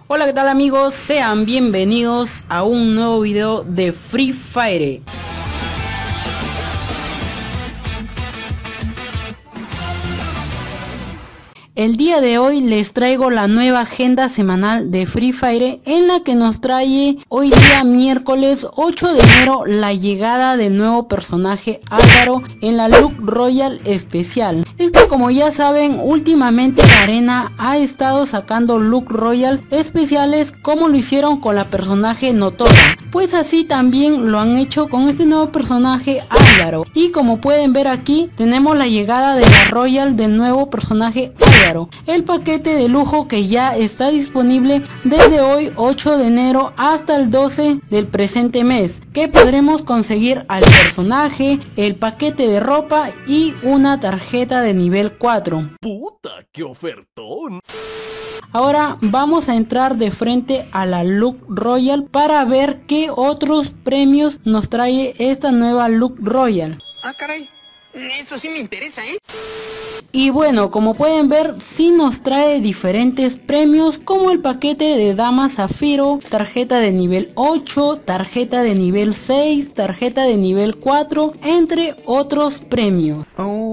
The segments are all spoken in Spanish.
Hola, ¿qué tal amigos? Sean bienvenidos a un nuevo video de Free Fire. El día de hoy les traigo la nueva agenda semanal de Free Fire, en la que nos trae hoy día miércoles 8 de enero la llegada del nuevo personaje Álvaro en la Look Royal especial. Es que, como ya saben, últimamente la arena ha estado sacando Look Royal especiales, como lo hicieron con la personaje Notora. Pues así también lo han hecho con este nuevo personaje Álvaro. Y como pueden ver aquí, tenemos la llegada de la Royal del nuevo personaje Álvaro. El paquete de lujo que ya está disponible desde hoy 8 de enero hasta el 12 del presente mes, que podremos conseguir al personaje, el paquete de ropa y una tarjeta de nivel 4. ¡Puta, qué ofertón! Ahora vamos a entrar de frente a la Look Royal para ver qué otros premios nos trae esta nueva Look Royal. Ah, caray, eso sí me interesa, ¿eh? Y bueno, como pueden ver, sí nos trae diferentes premios, como el paquete de Dama Zafiro, tarjeta de nivel 8, tarjeta de nivel 6, tarjeta de nivel 4, entre otros premios.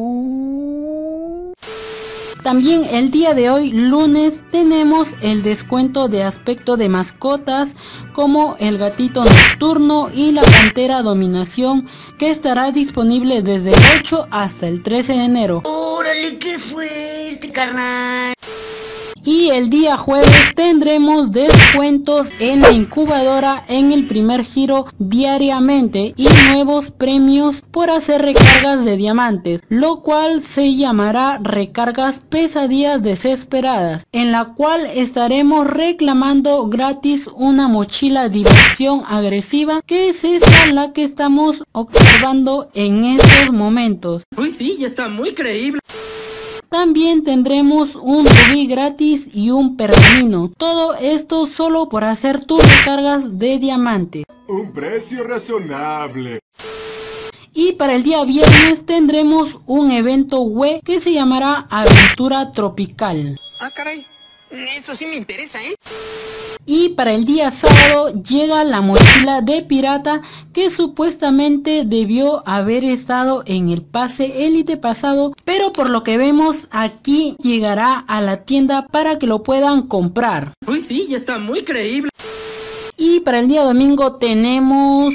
También el día de hoy, lunes, tenemos el descuento de aspecto de mascotas, como el gatito nocturno y la pantera dominación, que estará disponible desde el 8 hasta el 13 de enero. ¡Órale, qué fuerte, carnal! Y el día jueves tendremos descuentos en la incubadora en el primer giro diariamente y nuevos premios por hacer recargas de diamantes, lo cual se llamará recargas pesadillas desesperadas, en la cual estaremos reclamando gratis una mochila diversión agresiva, que es esta la que estamos observando en estos momentos. Uy, sí, ya está muy creíble. También tendremos un rubí gratis y un pergamino. Todo esto solo por hacer tus recargas de diamantes. Un precio razonable. Y para el día viernes tendremos un evento web que se llamará Aventura Tropical. Ah, caray, eso sí me interesa, ¿eh? Y para el día sábado llega la mochila de pirata, que supuestamente debió haber estado en el pase élite pasado, pero por lo que vemos aquí llegará a la tienda para que lo puedan comprar. Uy, sí, ya está muy creíble. Y para el día domingo tenemos...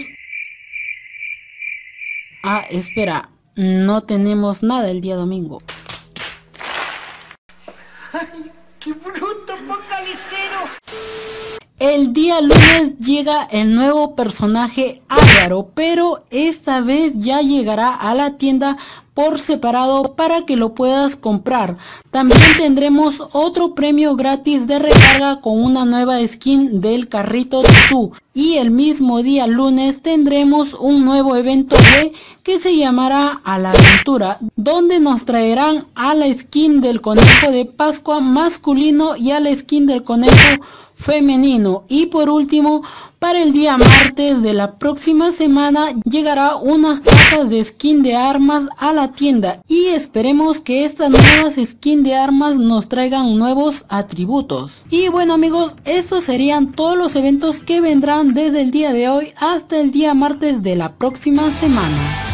espera, no tenemos nada el día domingo. ¡Ay, qué bruto, focalicero! El día lunes llega el nuevo personaje Álvaro, pero esta vez ya llegará a la tienda por separado para que lo puedas comprar. También tendremos otro premio gratis de recarga con una nueva skin del carrito Tutú. Y el mismo día lunes tendremos un nuevo evento web que se llamará A la Aventura, donde nos traerán a la skin del conejo de Pascua masculino y a la skin del conejo femenino. Y por último, para el día martes de la próxima semana llegará unas cajas de skin de armas a la tienda, y esperemos que estas nuevas skin de armas nos traigan nuevos atributos. Y bueno amigos, estos serían todos los eventos que vendrán desde el día de hoy hasta el día martes de la próxima semana.